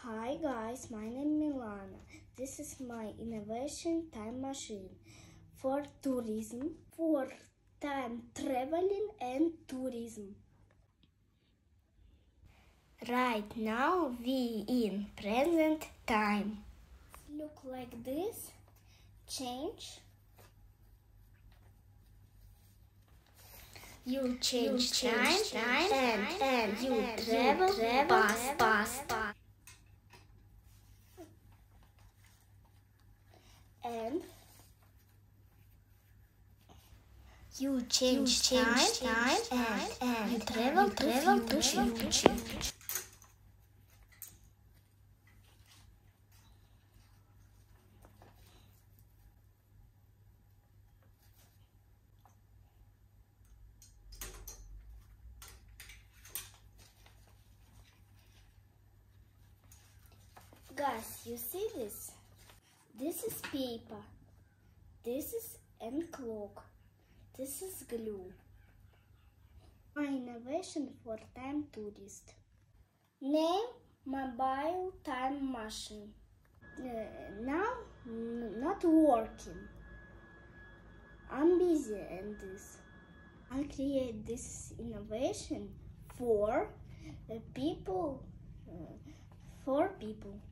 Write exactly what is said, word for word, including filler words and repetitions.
Hi guys, my name is Milana. This is my innovation time machine for tourism, for time traveling and tourism. Right now we in present time. Look like this, change. You change, you change time, time, and, time, and, and you and travel, you travel past, past, past. And you change, you change time, time, time and, and you travel, you travel to future. Guys, you see this? This is paper. This is ink clock. This is glue. My innovation for time tourist. Name mobile time machine. Uh, now not working. I'm busy in this. I create this innovation for uh, people. Uh, for people.